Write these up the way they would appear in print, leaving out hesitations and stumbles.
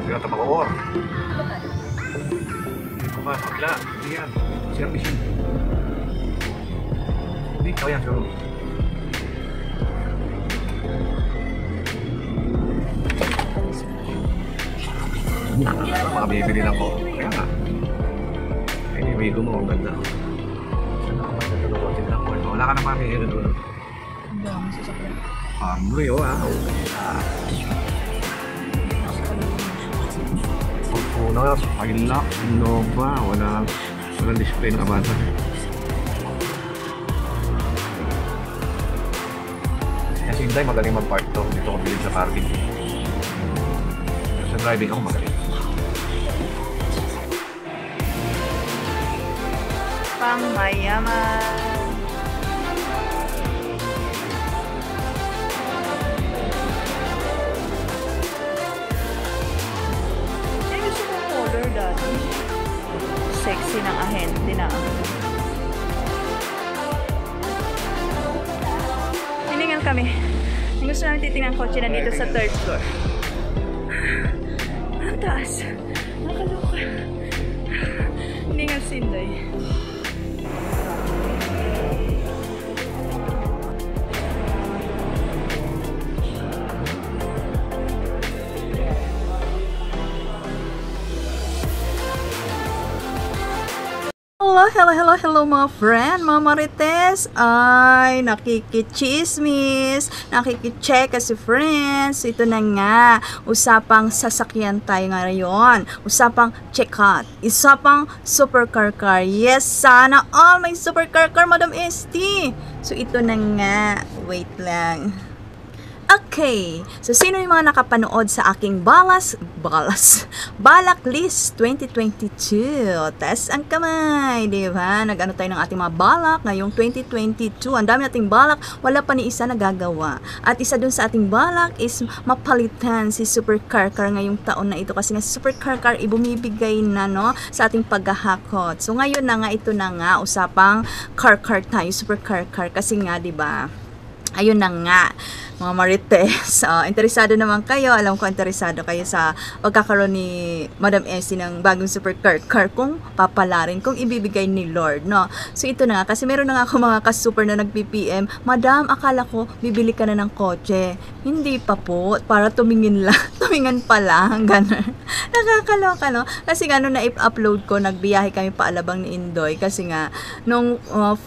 Tidak terpakor. Kumas, bakla. Yan. Service yun. Hindi, ikaw yan, siguro. Mga bibili lang ko. Kaya nga. Anyway, ko mo, ang ganda. Saan ako magtatulutin lang ko? Wala ka na mamili doon. Ang dami sasakyan. Amoy, oh, ah. Fortuner, Hilux, Innova, walang display ng Avanza. Kasi hindi magaling mag-park to. Dito ko bilhin sa parking. Sa driving ako magaling. Pang mayaman. Sexy ng ahente na. Hiningal kami. Ang gusto namin titingnan kotse na dito sa 3rd floor. Ang taas. Nakaloka. Hiningal si Inday. Hello mga friend, mga marites. Ay, nakikichismis, nakikicheka si friends. Ito na nga, usapang sasakyan tayo ngayon. Usapang check-out, usapang supercar car. Yes, sana all may supercar car, Madam ST. So ito na nga, wait lang. Okay, so sino yung mga nakapanood sa aking balak list 2022? Test ang kamay, di ba? Nag-ano tayo ng ating mga balak ngayong 2022. Ang dami nating balak, wala pa ni isa nagagawa. At isa dun sa ating balak is mapalitan si Supercar Car ngayong taon na ito. Kasi nga si Supercar Car ibumibigay na, no, sa ating paghahakot. So ngayon na nga, ito na nga, usapang car tayo, Supercar Car. Kasi nga, di ba? Ayun na nga, mga marites, interesado naman kayo, alam ko interesado kayo sa pagkakaroon ni Madam Essie ng bagong supercar car kung papalarin, kung ibibigay ni Lord, no? So ito na nga, kasi meron na nga ako mga ka-super na nag-PPM, Madam, akala ko bibili ka na ng kotse. Hindi pa po, para tumingin pa lang, gano'n. Nakakaloka, no? Kasi nga, nung na-upload ko, nagbiyahe kami paalabang ni Indoy, kasi nga, nung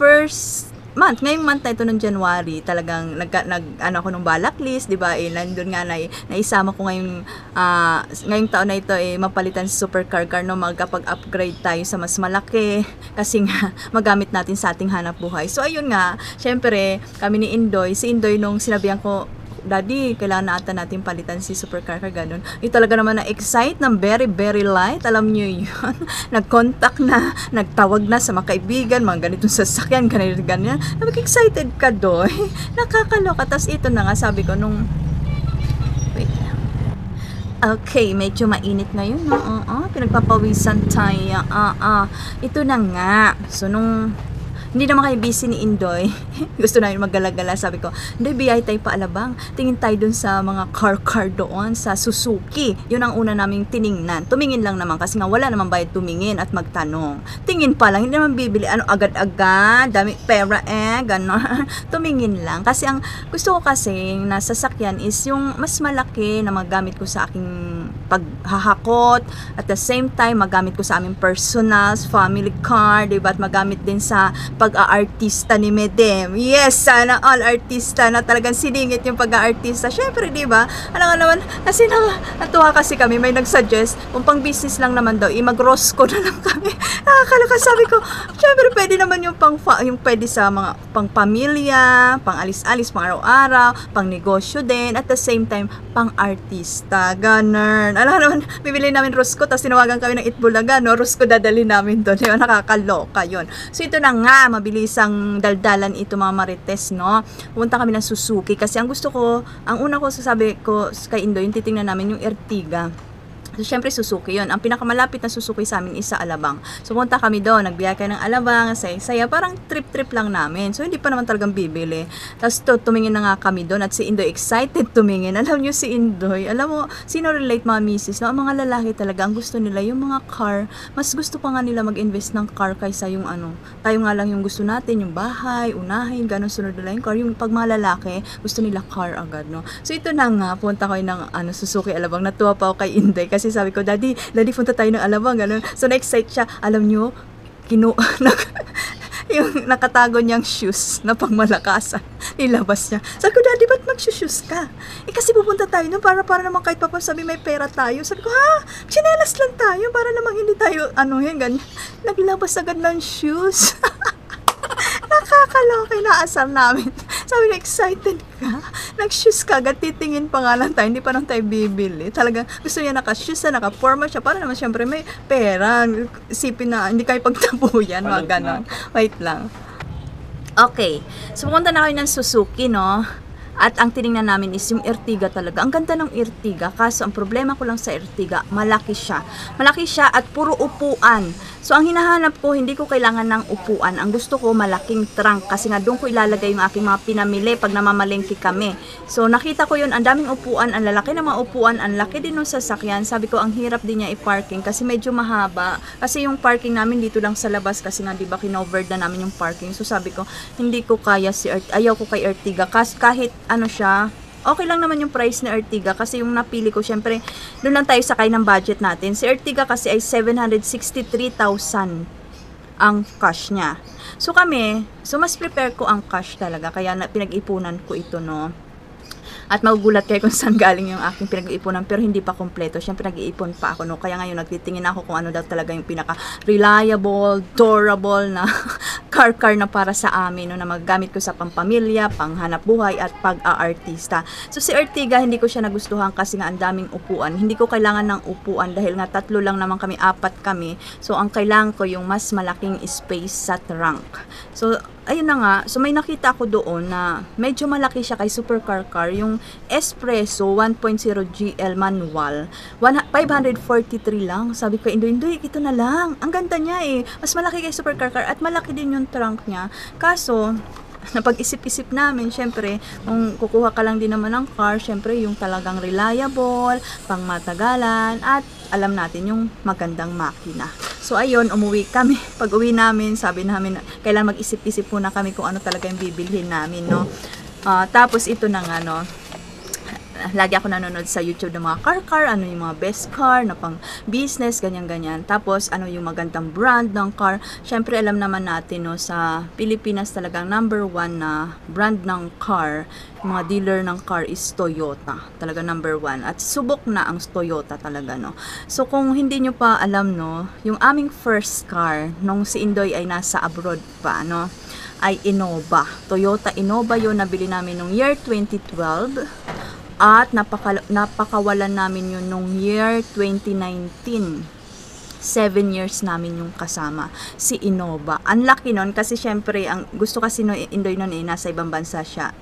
ngayong month na ito ng January, talagang ano ako nung balak list, di ba? Nandun nga naisama ko ngayong taon na ito mapalitan sa supercar car, no, magkapag-upgrade tayo sa mas malaki kasi nga magamit natin sa ating hanap buhay. So ayun nga, syempre kami ni Indoy, si Indoy nung sinabihan ko, Daddy, kailangan natin palitan si supercar car, ganun. Talaga naman na-excite ng very, very light. Alam nyo yun. Nag-contact na, nagtawag na sa mga kaibigan, mga ganitong sasakyan, ganyan. Nag-excited ka doy. Nakakaloka. Tapos ito na nga, sabi ko nung, wait lang. Okay, medyo mainit ngayon. Pinagpapawisan tayo. Ito na nga. So, hindi naman kayo busy ni Indoy. Gusto na yun maggalagala. Sabi ko, Indoy, biyay tayo paalabang. Tingin tayo dun sa mga car doon sa Suzuki. Yun ang una naming tiningnan. Tumingin lang naman kasi nga wala naman bayad tumingin at magtanong. Tingin pa lang, hindi naman bibili. Agad-agad, dami pera gano'n. Tumingin lang. Kasi ang gusto ko kasi na sasakyan is yung mas malaki na magamit ko sa aking paghahakot. At the same time, magamit ko sa aming personals, family car, diba? At magamit din sa pag-aartista ni Medem. Yes, sana all artista na talagang siningit yung pag-aartista. Syempre, di ba? Alam nga naman, kasi natuwa kasi kami, may nag-suggest, kung pang business lang naman daw, mag-rosco na lang kami. Nakakaloka, sabi ko, syempre, pwede naman yung yung pwede sa mga pang pamilya, pang alis-alis, pang araw-araw, pang negosyo din, at the same time, pang artista. Ganun. Alam naman, bibili namin rosco, tapos tinawagan kami ng Itbulaga, no? Rosco dadali namin doon. Diba? Nakakaloka yun. So, ito na nga, mabilisang daldalan ito mga marites, no? Pumunta kami ng Suzuki kasi ang gusto ko, ang una ko sasabi ko kay Indoy, yung titingnan namin yung Ertiga. So, syempre, Suzuki yun. Ang pinakamalapit na Suzuki sa amin is sa Alabang. So, punta kami doon. Nagbiyay kayo ng Alabang. Saya. Parang trip-trip lang namin. So, hindi pa naman talagang bibili. Tapos, tumingin na nga kami doon. At si Indoy, excited tumingin. Alam nyo si Indoy. Alam mo, sino relate mga misis? No? Ang mga lalaki talaga, ang gusto nila, yung mga car. Mas gusto pa nga nila mag-invest ng car kaysa yung tayo nga lang yung gusto natin, yung bahay, unahin, ganun, sunod nila yung car. Yung pag mga lalaki, gusto nila car agad, no? So, ito na nga. Punta ko ng Suzuki Alabang. Natuwa pa ako kay Inday. Kasi sabi ko, Daddy, punta tayo ng Alabang, gano'n. So, na-excite siya. Alam nyo, yung nakatago niyang shoes na pangmalakasan, nilabas niya. Sabi ko, Daddy, ba't mag-shoes ka? Kasi pupunta tayo nun para naman kahit pa sabi may pera tayo. Sabi ko, chinelas lang tayo para namang hindi tayo, ganyan. Naglabas agad ng shoes. Nakakaloka, inaasar namin. Sabi na, excited ka? Nag-shoes ka, agad titingin pa nga lang tayo, hindi pa lang tayo bibili. Talagang gusto niya naka-shoes na, naka-forma siya, para naman syempre may pera. Isipin na, hindi kayo pagtabuyan, mga ganon. Wait lang. Okay, so pumunta na kayo ng Suzuki, no? At ang tinignan namin is yung Ertiga talaga. Ang ganda ng Ertiga, kaso ang problema ko lang sa Ertiga, malaki siya. Malaki siya at puro upuan. So, ang hinahanap ko, hindi ko kailangan ng upuan. Ang gusto ko, malaking trunk. Kasi nga, doon ko ilalagay yung aking mga pinamili pag namamalengke kami. So, nakita ko yun, ang daming upuan, ang lalaki ng mga upuan, ang laki din ng sasakyan. Sabi ko, ang hirap din niya i-parking kasi medyo mahaba. Kasi yung parking namin dito lang sa labas kasi nga, di ba, kinover na namin yung parking. So, sabi ko, hindi ko kaya ayaw ko kay Ertiga. Kahit siya, okay lang naman yung price ni Ertiga kasi yung napili ko, syempre, doon lang tayo sakay ng budget natin. Si Ertiga kasi ay 763,000 ang cash niya. So mas prepare ko ang cash talaga, kaya pinag-ipunan ko ito, no. At magugulat kayo kung saan galing yung aking pinag-iipunan, pero hindi pa kompleto. Siyempre, nag-iipon pa ako, no? Kaya ngayon, nagtitingin ako kung ano daw talaga yung pinaka-reliable, durable na car na para sa amin, no? Na magagamit ko sa pampamilya, panghanap buhay, at pag-aartista. So, si Ertiga, hindi ko siya nagustuhan kasi nga ang daming upuan. Hindi ko kailangan ng upuan dahil nga 3 lang naman kami, 4 kami. So, ang kailangan ko yung mas malaking space sa trunk. So, ayun na nga, so may nakita ako doon na medyo malaki siya kay Supercar Car, yung Espresso 1.0 GL manual, 543 lang. Sabi ko, Indoy, ito na lang. Ang ganda niya mas malaki kay Supercar Car at malaki din yung trunk niya. Kaso, napag-isip-isip namin, syempre, kung kukuha ka lang din naman ng car, syempre, yung talagang reliable, pang matagalan, at alam natin yung magandang makina. So, ayun, umuwi kami. Pag uwi namin, sabi namin, kailangan mag-isip-isip muna kami kung ano talaga yung bibilhin namin, no? Tapos, ito na nga, no? Lagi ako nanonood sa YouTube ng mga car, ano yung mga best car na pang business, ganyan-ganyan. Tapos, ano yung magandang brand ng car. Syempre, alam naman natin, no, sa Pilipinas talagang number 1 na brand ng car, mga dealer ng car is Toyota. Talaga number 1. At subok na ang Toyota talaga, no. So, kung hindi nyo pa alam, no, yung aming first car, nung si Indoy ay nasa abroad pa, no, ay Innova. Toyota Innova yun, nabili namin nung year 2012. At napakawalan namin yun nung year 2019. 7 years namin yung kasama, si Innova. Ang laki nun kasi syempre, ang gusto kasi no Indoy nun nasa ibang bansa siya.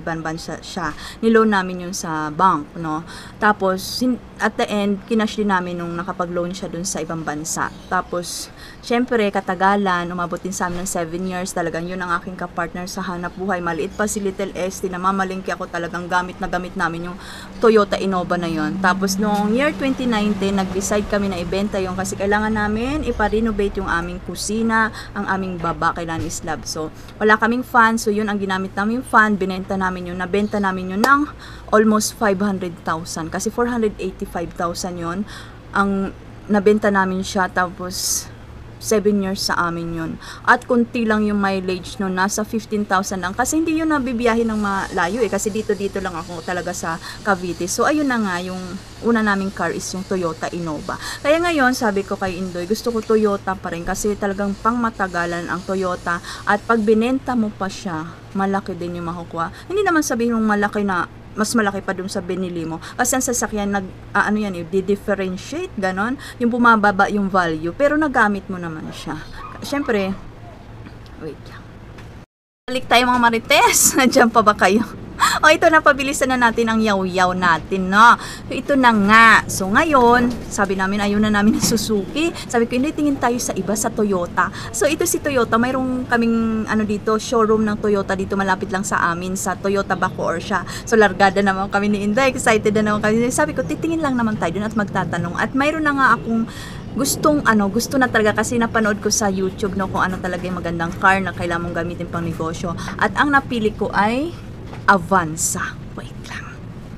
Niloan namin yun sa bank, no. Tapos, at the end, kinash din namin nung nakapag-loan siya dun sa ibang bansa. Tapos, syempre, katagalan, umabot din sa amin ng 7 years. Talagang yun ang aking kapartner sa hanap buhay. Maliit pa si Little ST, na mamalingki ako, talagang gamit namin yung Toyota Innova na yun. Tapos, noong year 2019, nag-decide kami na ibenta yun kasi kailangan namin ipa-renovate yung aming kusina, ang aming baba, kailangan islab. So, wala kaming fan. So, yun ang ginamit namin fan. Nabenta namin yun ng almost 500,000. Kasi 485,000 yun. Ang nabenta namin siya. Tapos, 7 years sa amin yun. At kunti lang yung mileage nun, nasa 15,000 lang. Kasi hindi yun nabibiyahe ng malayo kasi dito lang ako talaga sa Cavite. So, ayun na nga, yung una naming car is yung Toyota Innova. Kaya ngayon, sabi ko kay Indoy, gusto ko Toyota pa rin kasi talagang pang matagalan ang Toyota. At pag binenta mo pa siya, malaki din yung makukuha. Hindi naman sabihin mong malaki na mas malaki pa dun sa binili mo. Kasi ang sasakyan, di-differentiate, ganon. Yung bumababa yung value, pero nagamit mo naman siya. Siyempre, wait lang. Balik tayo mga marites. Nandiyan pa ba kayo? O ito na, pabilisan na natin ang yaw-yaw natin, no? So ito na nga. So ngayon, sabi namin ayaw na namin ng Suzuki. Sabi ko, hindi, tingin tayo sa iba, sa Toyota. So ito si Toyota, mayroong kaming dito, showroom ng Toyota dito malapit lang sa amin, sa Toyota Bacoor siya. So largada naman kami ni Inday, excited na naman kami. Sabi ko, titingin lang naman tayo dun at magtatanong. At mayroon na nga akong gusto na talaga kasi napanood ko sa YouTube, no, kung ano talaga yung magandang car na kailangan mong gamitin pang negosyo. At ang napili ko ay Avanza. Wait lang.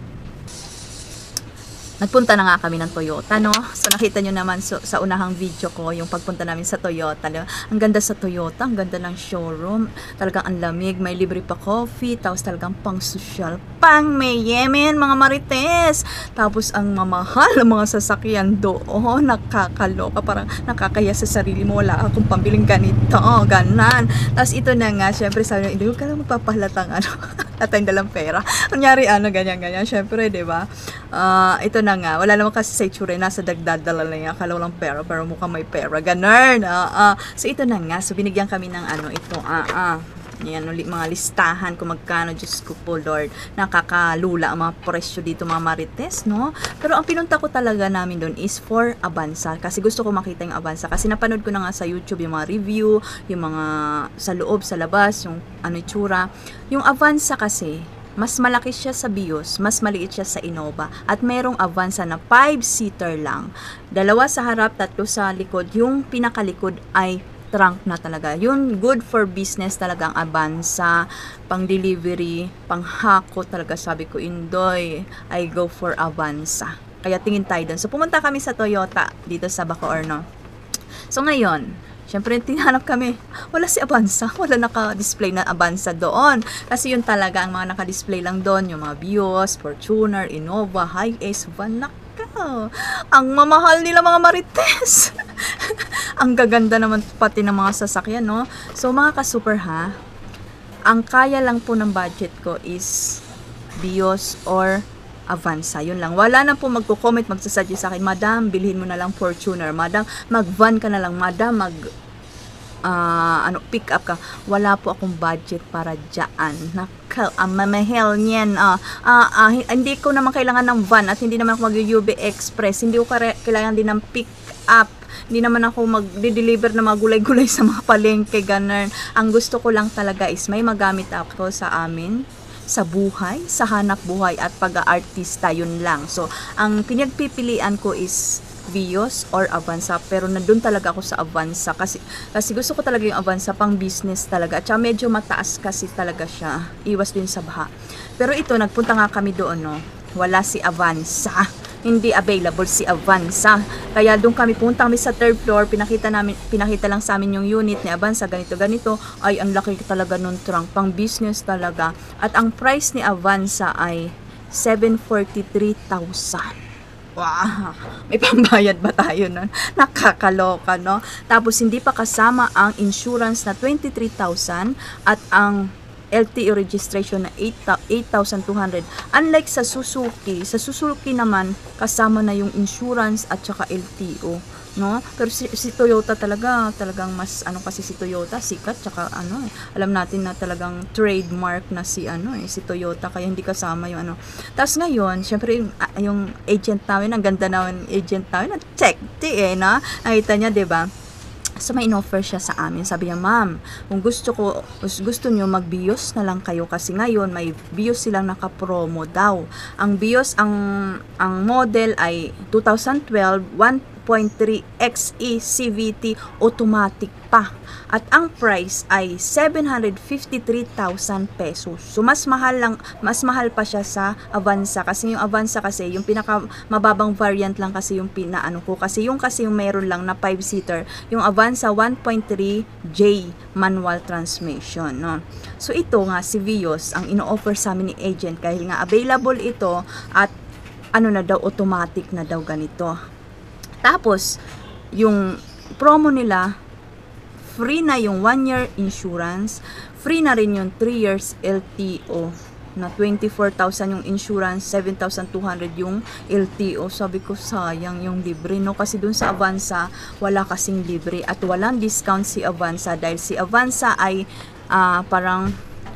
Nagpunta na nga kami ng Toyota, no? So, nakita nyo naman sa unahang video ko, yung pagpunta namin sa Toyota. Ang ganda sa Toyota, ang ganda ng showroom. Talagang ang lamig, may libre pa coffee, tapos talagang pang social, pang may Yemen, mga marites. Tapos, ang mamahal, ang mga sasakyan doon, nakakaloka, parang nakakaya sa sarili mo, wala akong pambiling ganito, ganan. Tapos, ito na nga, syempre, sabi nyo, hindi ko ka lang magpapahalatang atay dalang pera. Kunyari, ganyan. Syempre, di ba? Ito na nga, wala naman kasi sa itsura, nasa dagdadala lang yan, akala walang pera, pero mukhang may pera, ganun. So, ito na nga, so binigyan kami ng ito, yan, mga listahan kung magkano, Diyos ko po, Lord, nakakalula ang mga presyo dito, mga marites, no? Pero ang pinunta ko talaga namin doon is for Avanza, kasi gusto ko makita yung Avanza, kasi napanood ko na nga sa YouTube yung mga review, yung mga sa loob, sa labas, yung itsura. Yung Avanza kasi, mas malaki siya sa Vios, mas maliit siya sa Innova, at merong Avanza na 5-seater lang. 2 sa harap, 3 sa likod. Yung pinakalikod ay trunk na talaga. Yun, good for business talaga ang Avanza, pang delivery, pang hako talaga. Sabi ko, Indoy, I go for Avanza. Kaya tingin tayo dun. So, pumunta kami sa Toyota dito sa Bacoor, no? So, ngayon, syempre, tinanap kami. Wala si Avanza. Wala naka-display na Avanza doon. Kasi yun talaga, ang mga naka-display lang doon, yung mga Vios, Fortuner, Innova, Hi-Ace, van, naka. Ang mamahal nila, mga marites. Ang gaganda naman pati ng mga sasakyan, no? So, mga ka-super, ha? Ang kaya lang po ng budget ko is Vios or Avanza. Yun lang. Wala na po magko-comment, magsasuggest sa akin, Madam, bilhin mo na lang Fortuner. Madam, mag-van ka na lang. Madam, pick up ka. Wala po akong budget para dyan. Mamahel niyan. Hindi ko naman kailangan ng van at hindi naman ako mag-UB Express. Hindi ko kailangan din ng pick up. Hindi naman ako mag-deliver na mga gulay-gulay sa mga palengke, ganun. Ang gusto ko lang talaga is may magamit ako sa amin, sa buhay, sa hanap buhay at pag-aartista, yun lang. So, ang pinagpipilian ko is Vios or Avanza, pero nandun talaga ako sa Avanza kasi gusto ko talaga yung Avanza pang business talaga, at saka medyo mataas kasi talaga siya, iwas din sa baha. Pero ito, nagpunta nga kami doon, no? Wala si Avanza, hindi available si Avanza, kaya doon punta kami sa 3rd floor, pinakita lang sa amin yung unit ni Avanza, ganito, ay ang laki talaga nung trunk, pang business talaga, at ang price ni Avanza ay 743,000. Wow, may pambayad ba tayo nun? Nakakaloka, no? Tapos hindi pa kasama ang insurance na 23,000 at ang LTO registration na 8,200. Unlike sa Suzuki naman kasama na yung insurance at saka LTO, no? Pero si Toyota talagang mas kasi si Toyota sikat, tsaka alam natin na talagang trademark na si Toyota, kaya hindi kasama yung Tapos ngayon, syempre yung agent namin, ang ganda naman agent namin, check na nakita niya, 'di ba? So, may in-offer siya sa amin. Sabi niya, Ma'am, kung gusto nyo, mag-Vios na lang kayo kasi ngayon may Vios silang naka-promo daw. Ang Vios, ang model ay 2012, 1.3 XE CVT automatic pa. At ang price ay 753,000 pesos. So, mas mahal pa siya sa Avanza. Kasi yung Avanza kasi, yung pinaka mababang variant lang kasi yung kasi yung meron lang na 5-seater. Yung Avanza 1.3J manual transmission, no? So, ito nga, si Vios, ang ino-offer sa amin ni agent, kahit nga available ito, at na daw, automatic na daw ganito. Tapos, yung promo nila, free na yung 1-year insurance, free na rin yung 3 years LTO, na 24,000 yung insurance, 7,200 yung LTO. Sabi ko, sayang yung libre, no? Kasi dun sa Avanza, wala kasing libre at walang discount si Avanza dahil si Avanza ay parang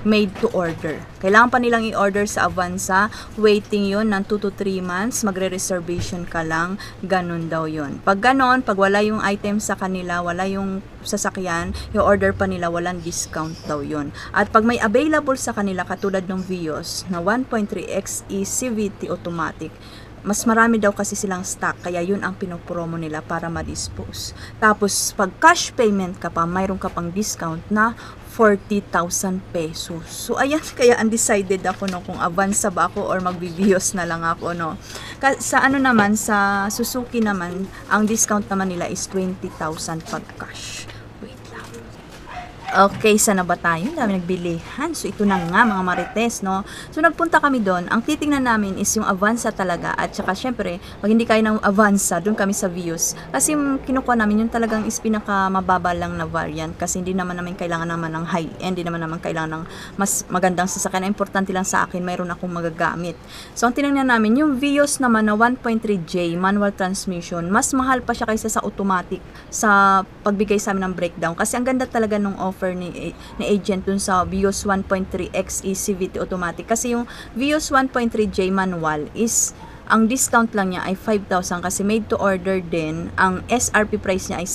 made to order. Kailangan pa nilang i-order sa Avanza. Waiting yun ng 2 to 3 months. Magre-reservation ka lang. Ganun daw yun. Pag ganon, pag wala yung item sa kanila, wala yung sasakyan, yung order pa nila, walang discount daw yun. At pag may available sa kanila, katulad ng Vios na 1.3 XE CVT automatic, mas marami daw kasi silang stock, kaya yun ang pinopromo nila para ma-dispose. Tapos, pag cash payment ka pa, mayroon ka pang discount na 40,000 pesos. So, ayan, kaya undecided ako no, kung Avanza ba ako or magbibios na lang ako, no. Sa ano naman, sa Suzuki naman, ang discount naman nila is 20,000 pag cash. Wait lang. Okay, sana ba tayo? Dami nagbilihan. So, ito na nga mga marites, no? So, nagpunta kami doon. Ang titingnan namin is yung Avanza talaga. At saka, syempre, pag hindi kaya ng Avanza, doon kami sa Vios. Kasi yung kinukuha namin, yung talagang is pinakamababa lang na variant. Kasi hindi naman namin kailangan naman ng high-end. Hindi naman naman kailangan ng mas magandang sasakyan. Ang importante lang sa akin, mayroon akong magagamit. So, ang tinignan namin, yung Vios naman na 1.3J, manual transmission, mas mahal pa siya kaysa sa automatic sa pagbigay sa amin ng breakdown. Kasi ang ganda talaga nung offer ni agent dun sa Vios 1.3 XE CVT automatic. Kasi yung Vios 1.3J manual is ang discount lang niya ay 5,000 kasi made to order din. Ang SRP price niya ay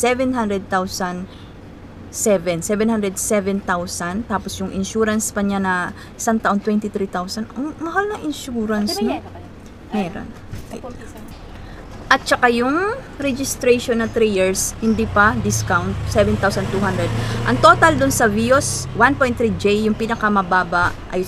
707,000. Tapos yung insurance pa niya na isang taon 23,000. Ang mahal na insurance, no? Meron. At saka yung registration na 3 years, hindi pa discount, 7,200. Ang total dun sa Vios 1.3J, yung pinakamababa ay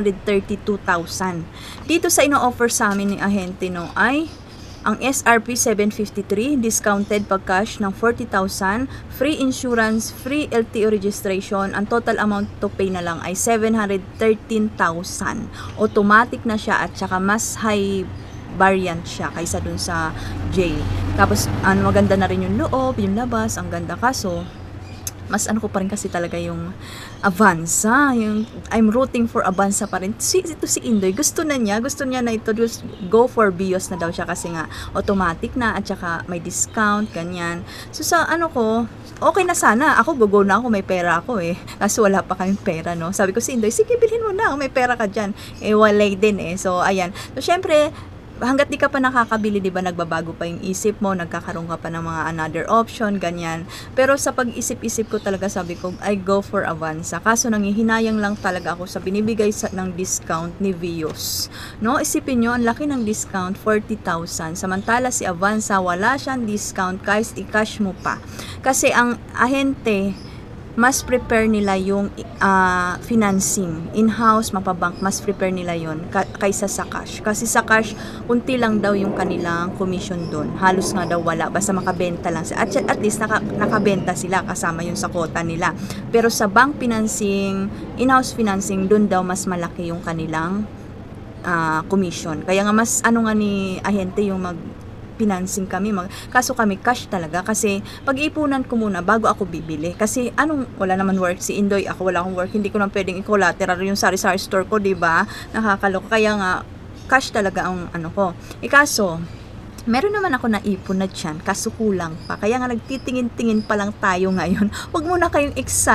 732,000. Dito sa ino-offer sa amin ni ahente, no, ay ang SRP 753, discounted pag cash ng 40,000, free insurance, free LTO registration, ang total amount to pay na lang ay 713,000. Automatic na siya at saka mas high variant siya kaysa dun sa J. Tapos, maganda na rin yung loob, yung labas, ang ganda. Kaso, mas ko pa rin kasi talaga yung Avanza. I'm rooting for Avanza pa rin. Ito si Indoy, gusto niya na ito, go for Vios na daw siya kasi nga automatic na at saka may discount, ganyan. So, sa okay na sana. Ako, go na ako, may pera ako eh. Kaso wala pa kaming pera, no? Sabi ko si Indoy, sige, bilhin mo na, may pera ka dyan. Walay din eh. So, ayan. So, syempre, hanggat di ka pa nakakabili, di ba, nagbabago pa yung isip mo, nagkakaroon ka pa ng mga another option, ganyan. Pero sa pag-isip-isip ko talaga, sabi ko, I go for Avanza. Kaso nanghihinayang lang talaga ako sa binibigay ng discount ni Vios. No, isipin nyo, ang laki ng discount, 40,000. Samantala si Avanza, wala siyang discount, guys, i-cash mo pa. Kasi ang ahente, mas prepare nila yung financing. In-house, mapabank, mas prepare nila yon kaysa sa cash. Kasi sa cash, unti lang daw yung kanilang commission doon. Halos nga daw wala. Basta makabenta lang sila. At least nakabenta sila kasama yun sa quota nila. Pero sa bank financing, in-house financing, doon daw mas malaki yung kanilang commission. Kaya nga mas ni ahente yung financing kami, kaso kami cash talaga kasi pag-ipunan ko muna bago ako bibili kasi wala naman work si Indoy, ako wala akong work, hindi ko naman pwedeng i-collateral yung sari-sari store ko, diba? Nakakaloka, kaya nga cash talaga ang ko. Kaso meron naman ako naipon na dyan, kaso kulang pa. Kaya nga nagtitingin-tingin pa lang tayo ngayon. Huwag muna kayong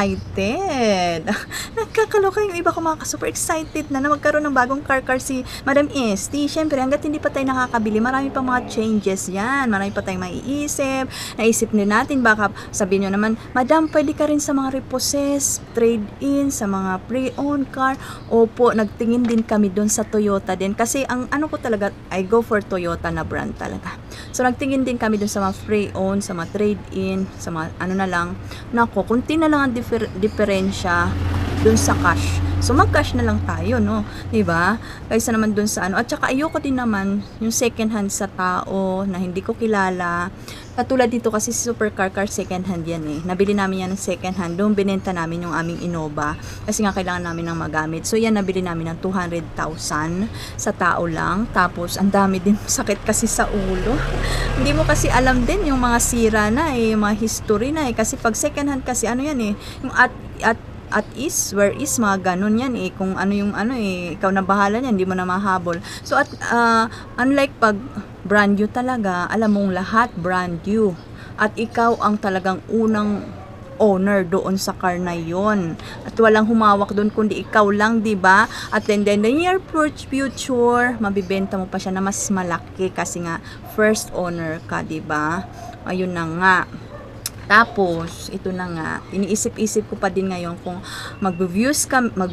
excited. Nagkakaloka yung iba ko mga super excited na magkaroon ng bagong car si Madam Esty. Siyempre, hanggat hindi pa tayo nakakabili, marami pa mga changes yan. Marami pa tayong maiisip. Naisip din natin, baka sabihin nyo naman, Madam, pwede ka rin sa mga repossess, trade-in, sa mga pre-owned car. Opo, nagtingin din kami doon sa Toyota din. Kasi ang ko talaga, I go for Toyota na brand talaga. So, nagtingin din kami dun sa mga pre-owned, sa mga trade-in, sa mga na lang. Nako, kunti na lang ang diferensya dun sa cash. So, mag-cash na lang tayo, no? Diba? Kaysa naman dun sa At saka, ayoko din naman yung second hand sa tao na hindi ko kilala. Katulad dito kasi supercar second hand yan eh. Nabili namin yan ng second hand. Doon binenta namin yung aming Innova. Kasi nga kailangan namin ng magamit. So, yan nabili namin ng 200,000 sa tao lang. Tapos, ang dami din sakit kasi sa ulo. Hindi mo kasi alam din yung mga sira na eh, yung mga history na eh. Kasi pag second hand kasi yan eh. Yung at is, where is, mga ganun yan eh. Kung yung ikaw na bahala yan, hindi mo na mahabol. So, unlike pag brand new talaga, alam mong lahat brand new. At ikaw ang talagang unang owner doon sa car na yon. At walang humawak doon kundi ikaw lang, di ba? At then the near future, mabibenta mo pa siya na mas malaki kasi nga first owner ka, di ba? Ayun na nga. Tapos, ito na nga, iniisip-isip ko pa din ngayon kung magbe-views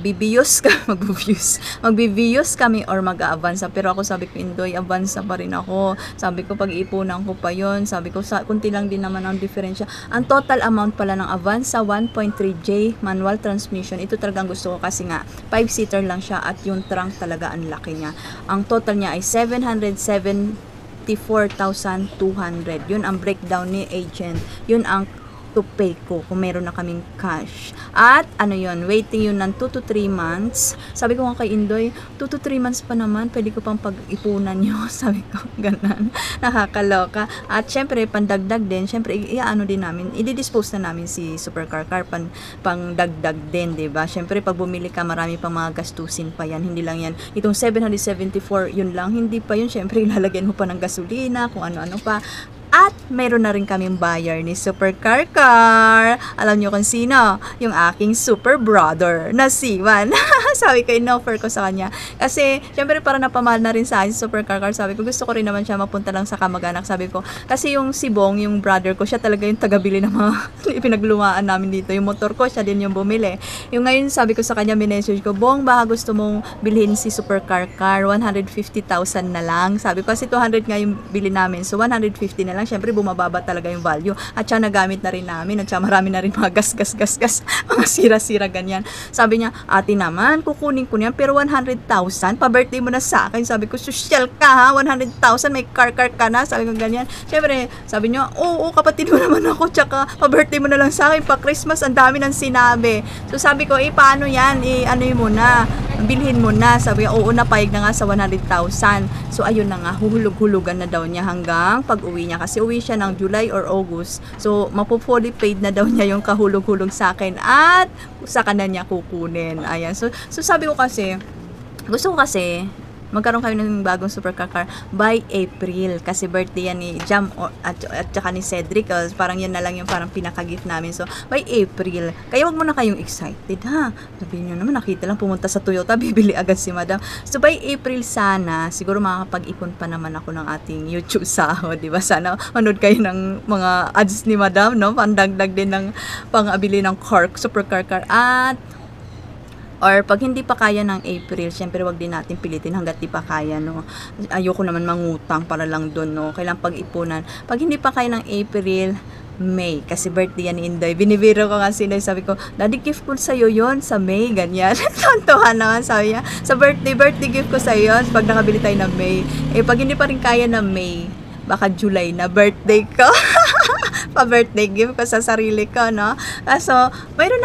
kami or mag-a-avansa. Pero ako sabi ko, Indoy, avansa pa rin ako. Sabi ko, pag-ipunan ko pa yon. Sabi ko, kunti lang din naman ang diferensya. Ang total amount pala ng Avanza, 1.3J manual transmission. Ito talagang gusto ko kasi nga, 5-seater lang siya at yung trunk talaga ang laki niya. Ang total niya ay 774,200. Yun ang breakdown ni agent. Yun ang to pay ko kung meron na kaming cash. At ano yun, waiting yun ng 2 to 3 months. Sabi ko nga kay Indoy, 2 to 3 months pa naman, pwede ko pang pag-ipunan nyo. Sabi ko, ganun. Nakakaloka. At syempre, pandagdag din, syempre, iaano din namin, i-dispose na namin si Supercar Car, pang dagdag din, diba? Syempre, pag bumili ka, marami pang mga gastusin pa yan. Hindi lang yan. Itong 774, yun lang. Hindi pa yun. Syempre, ilalagyan mo pa ng gasolina, kung ano-ano pa. At mayroon na rin kaming buyer ni Supercar Car. Alam nyo kung sino? Yung aking super brother na si Juan. Sabi ko, in-offer ko sa kanya. Kasi, syempre para napamahal na rin sa akin si Supercar Car. Sabi ko, gusto ko rin naman siya mapunta lang sa kamag-anak. Sabi ko, kasi yung si Bong, yung brother ko, siya talaga yung tagabili ng mga pinaglumaan namin dito. Yung motor ko, siya din yung bumili. Yung ngayon, sabi ko sa kanya, minessage ko, Bong, baka gusto mong bilhin si Supercar Car, 150,000 na lang. Sabi ko, kasi 200 nga yung bili namin. So, 150 na lang. Syempre, bumababa talaga yung value. At siya nagamit na rin namin. At siya marami na rin mga gas. Mga sira-sira ganyan. Sabi niya, ate naman, kukunin ko niyan. Pero 100,000, pa-birthday mo na sa akin. Sabi ko, social ka ha? 100,000, may car ka na. Sabi ko ganyan. Syempre, sabi niya, oo, kapatid mo naman ako. Tsaka, pa-birthday mo na lang sa akin. Pa-Christmas, ang dami ng sinabi. So, sabi ko, paano yan? Ano yun muna? Bilhin mo na. Sabi niya, oo, napayag na nga sa 100,000. So, ayun na nga, huhulog-hulugan na daw niya hanggang pag-uwi niya. Kasi uwi siya ng July or August. So, mapo-fully paid na daw niya yung kahulog-hulog sa akin at sa kanan niya kukunin. Ayan. So sabi ko kasi, gusto ko kasi, magkaroon kami ng bagong Supercar Car by April. Kasi birthday yan ni Jam at saka ni Cedric. Parang yan na lang yung parang pinaka-gift namin. So, by April. Kaya wag mo na kayong excited, ha? Sabihin nyo naman, nakita lang pumunta sa Toyota, bibili agad si Madam. So, by April sana, siguro makakapag-ipon pa naman ako ng ating YouTube sahod, di ba? Sana manood kayo ng mga ads ni Madam, no? Pandagdag din ng pang-abili ng Supercar Car. At or pag hindi pa kaya ng April, syempre wag din natin pilitin hanggat di pa kaya, no. Ayoko naman mangutang para lang doon, no. Kailangan pag-ipunan. Pag hindi pa kaya ng April, May, kasi birthday yan ni Inday. Binibiro ko nga si Inday, sabi ko, daddy, gift ko sa'yo yon sa May, ganyan. Tontohan naman, sabi niya, sa birthday gift ko sa'yo yun, pag nakabili tayo ng May. Pag hindi pa rin kaya ng May, baka July na birthday ko. Pa-birthday gift ko sa sarili ko, no? So, mayroon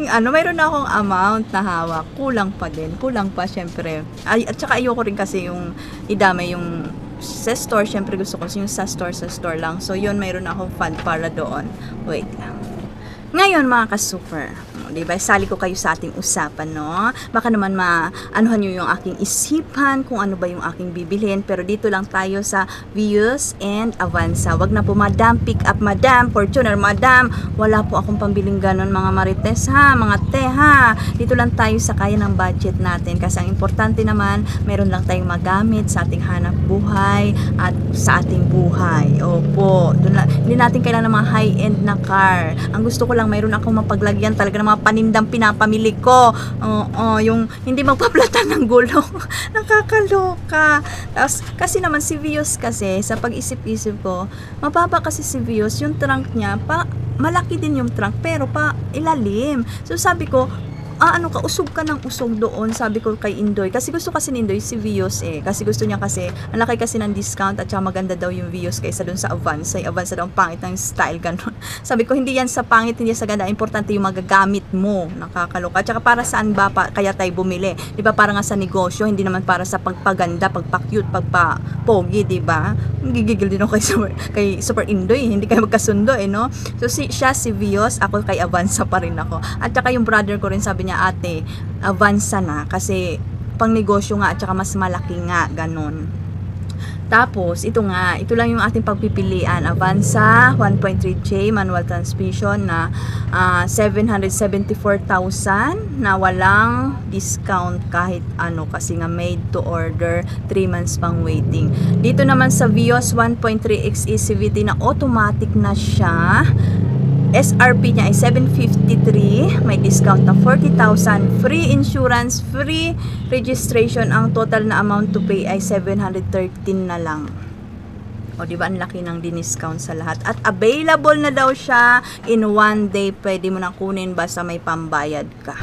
na akong amount na hawak. Kulang pa, syempre. At saka ayoko rin kasi yung idamay yung sa store, syempre gusto ko yung sa store lang. So, yun, mayroon akong fund para doon. Wait lang. Ngayon, mga ka-super, diba, sali ko kayo sa ating usapan, no? Baka naman maanuhan nyo yung aking isipan kung ano ba yung aking bibilhin, pero dito lang tayo sa Vios and Avanza. Wag na po, Madam, pick up, Madam, Fortuner, Madam, wala po akong pambiling ganon, mga marites, ha, mga te, ha. Dito lang tayo sa kaya ng budget natin, kasi ang importante naman, meron lang tayong magamit sa ating hanap buhay at sa ating buhay. Opo, hindi natin kailangan ng mga high-end na car. Ang gusto ko lang, mayroon akong mapaglagyan talaga ng mga panindang pinapamili ko. Yung hindi magpaplatan ng gulong. Nakakaloka. Tapos, kasi naman si Vios kasi, sa pag-isip-isip ko, mababa kasi si Vios, yung trunk niya, malaki din yung trunk, pero ilalim. So, sabi ko, usog ka ng usog doon, sabi ko kay Indoy. Kasi gusto kasi ni Indoy si Vios Kasi gusto niya kasi, ang laki kasi ng discount at saka maganda daw yung Vios kaysa doon sa Avanza. Avanza daw ang pangit ng style, ganun. Sabi ko, hindi yan sa pangit, hindi yan sa ganda. Importante yung magagamit mo. Nakakaloka. At saka para saan ba kaya tayo bumili? Di ba, para nga sa negosyo, hindi naman para sa pagpaganda, pagpa-cute, pagpa-pogi, di ba? Gigigil din ako kay Super Indoy. Hindi kayo magkasundo, no? So, siya si Vios, ako kay Avanza pa rin ako. At saka yung brother ko rin, sabi niya, ate, Avanza na kasi pang negosyo nga at saka mas malaki nga, ganun. Tapos, ito lang yung ating pagpipilian. Avanza, 1.3J, manual transmission na 774,000 na walang discount kahit ano kasi nga made to order, 3 months pang waiting. Dito naman sa Vios 1.3XE CVT na automatic na siya. SRP niya ay 753, may discount na 40,000, free insurance, free registration, ang total na amount to pay ay 713 na lang. O diba, ang laki ng diniscount sa lahat. At available na daw siya in 1 day, pwede mo na kunin basta may pambayad ka.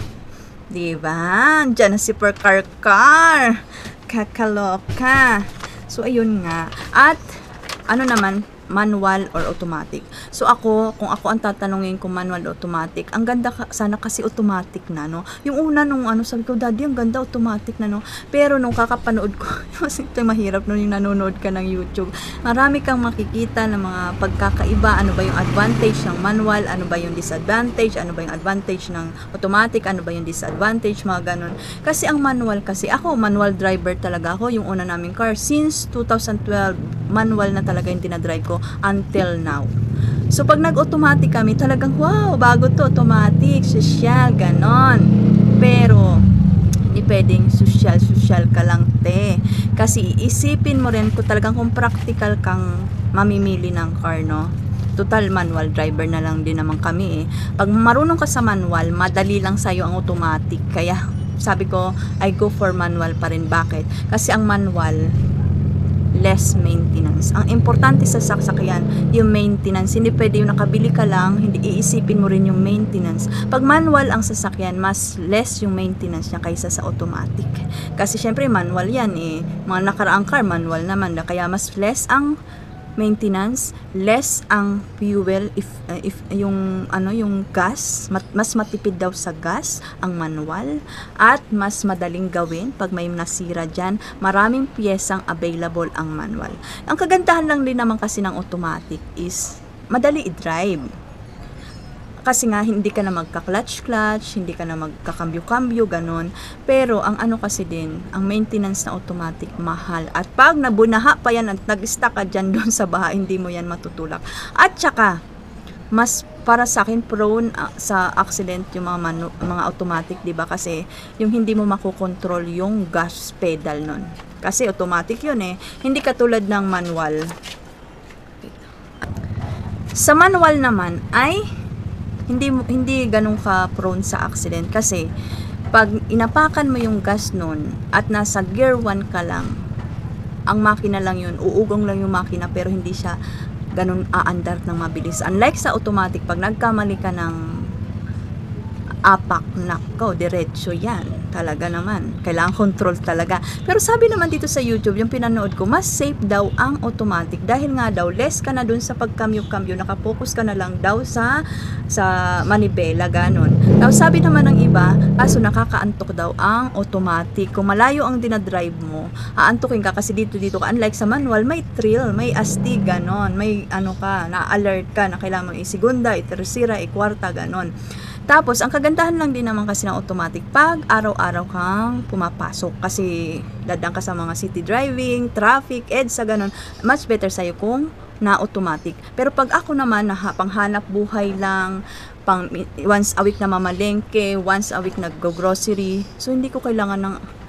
Diba? Diyan na si Percar Car. Kakaloka. So, ayun nga. At, ano naman, manual or automatic. So kung ako ang tatanungin kung manual or automatic, ang ganda sana kasi automatic na, no? Yung una nung sabi ko, daddy, ang ganda automatic na, no? Pero nung kakapanood ko, kasi ito mahirap nung yung nanonood ka ng YouTube. Marami kang makikita ng mga pagkakaiba, ano ba yung advantage ng manual, ano ba yung disadvantage, ano ba yung advantage ng automatic, ano ba yung disadvantage, mga ganun. Kasi ang manual kasi, ako manual driver talaga ako, yung una naming car since 2012, manual na talaga yung dinadrive ko until now. So, pag nag-automatic kami, talagang, wow, bago to, automatic, social, ganon. Pero, hindi pwedeng social ka lang, te. Kasi, isipin mo rin kung practical kang mamimili ng car, no? Total, manual driver na lang din naman kami, eh. Pag marunong ka sa manual, madali lang sa'yo ang automatic. Kaya, sabi ko, I go for manual pa rin. Bakit? Kasi ang manual, less maintenance. Ang importante sa sasakyan, yung maintenance. Hindi pwede yung nakabili ka lang, hindi iisipin mo rin yung maintenance. Pag manual ang sasakyan, mas less yung maintenance niya kaysa sa automatic. Kasi syempre manual yan, eh. Mga nakaraang car, manual naman. Kaya mas less ang maintenance, less ang fuel, if yung gas, mas matipid daw sa gas ang manual, at mas madaling gawin pag may nasira dyan. Maraming piyesang available ang manual. Ang kagandahan lang din naman kasi ng automatic is madali i-drive. Kasi nga, hindi ka na magka-clutch-clutch, hindi ka na magkakambyo-kambyo, ganon. Pero, ang ano kasi din, ang maintenance na automatic, mahal. At pag nabunaha pa yan at nag-stuck ka dyan doon sa baha, hindi mo yan matutulak. At saka, mas para sa akin, prone sa accident yung mga automatic, diba? Kasi, yung hindi mo makokontrol yung gas pedal nun. Kasi, automatic yun, eh. Hindi katulad ng manual. Sa manual naman, ay hindi ganun ka prone sa accident kasi pag inapakan mo yung gas nun at nasa gear 1 ka lang, ang makina lang yun, uugong lang yung makina pero hindi siya ganun aandar ng mabilis. Unlike sa automatic, pag nagkamali ka ng apak, nako, diretso yan. Talaga naman. Kailangan control talaga. Pero sabi naman dito sa YouTube, yung pinanood ko, mas safe daw ang automatic. Dahil nga daw, less ka na dun sa pagkamyo-kamyo. Nakapokus ka na lang daw sa manibela, ganon. Now, sabi naman ng iba, kaso nakakaantok daw ang automatic. Kung malayo ang dinadrive mo, aantukin ka kasi dito ka. Unlike sa manual, may thrill, may astig, ganon. May na-alert ka na kailangan mo i-segunda, i-tercera, i-kwarta, ganon. Tapos, ang kagandahan lang din naman kasi ng automatic, pag araw-araw kang pumapasok, kasi dadang ka sa mga city driving, traffic, EDSA, ganun, much better sa'yo kung na-automatic. Pero pag ako naman, panghanap buhay lang, once a week na mamalengke, once a week nag-grocery, so hindi ko kailangan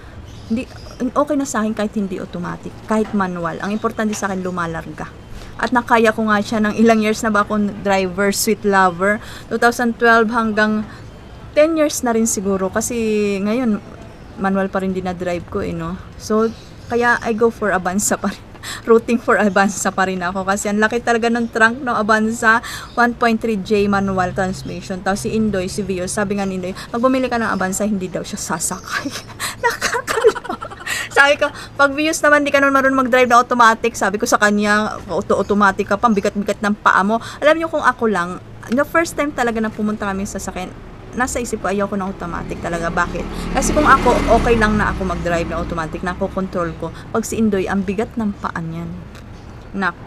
okay na sa akin kahit hindi automatic, kahit manual. Ang importante sa akin, lumalarga. At nakaya ko nga siya ng ilang years na ba akong driver, sweet lover. 2012 hanggang 10 years na rin siguro. Kasi ngayon, manual pa rin din na drive ko, no? So, kaya I go for Avanza pa rin. Rooting for Avanza pa rin ako. Kasi ang laki talaga ng trunk ng Avanza. 1.3J manual transmission. Tapos si Indoy, si Vios, sabi nga ni Indoy, pag bumili ka ng Avanza, hindi daw siya sasakay. Nakakalawa. Sabi ko, pag Vios naman, di ka naman marunong mag-drive na automatic. Sabi ko sa kanya, automatic ka pang bigat-bigat ng paa mo. Alam niyo kung ako lang, the first time talaga na pumunta kami sa sasakyan, nasa isip ko, ayaw ko ng automatic talaga. Bakit? Kasi kung ako, okay lang na ako mag-drive na automatic, na ako control ko. Pag si Indoy, ang bigat ng paa niyan. Nako.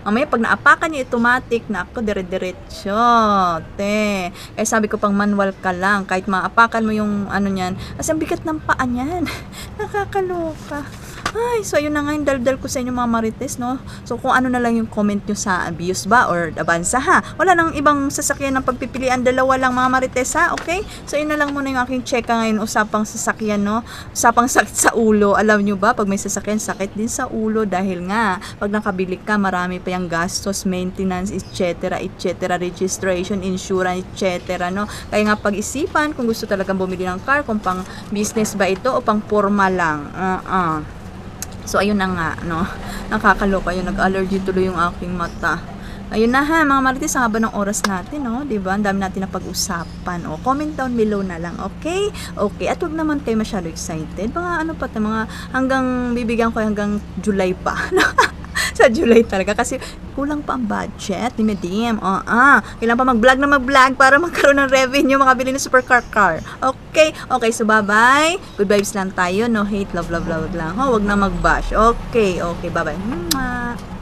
Mamaya pag naapakan niyo automatic, nako, dire-diretso. Te. Kaya sabi ko pang manual ka lang, kahit maapakan mo yung ano niyan, kasi ang bigat ng paa niyan. Nakakaloka. Ay, so ayun na nga yung daldal ko sa inyo mga marites, no? So kung ano na lang yung comment nyo sa Vios ba or Avanza, ha? Wala nang ibang sasakyan ng pagpipilian, dalawa lang mga marites, ha? Okay? So yun na lang muna yung aking checka ngayon, usapang sasakyan, no? Usapang sakit sa ulo. Alam nyo ba, pag may sasakyan, sakit din sa ulo dahil nga, pag nakabili ka, marami pa yung gastos, maintenance, etc., etc., registration, insurance, etc., no? Kaya nga pag-isipan kung gusto talagang bumili ng car, kung pang business ba ito o pang forma lang. So, ayun na nga, no? Nakakaloka yun. Nag-allergy tuloy yung aking mata. Ayun na ha, mga marites, ang haba ng oras natin, no? Diba? Ang dami natin na pag-usapan. O, comment down below na lang, okay? Okay, at huwag naman kayo masyado excited. Mga ano pa, mga hanggang, bibigyan ko hanggang July pa. Sa July talaga kasi kulang pa ang budget ni Medium. Kailangan pa mag-vlog para magkaroon ng revenue, makabili ng supercar car. Okay, so bye-bye. Good vibes lang tayo, no hate, love lang. Huwag na mag-bash. Okay, bye-bye.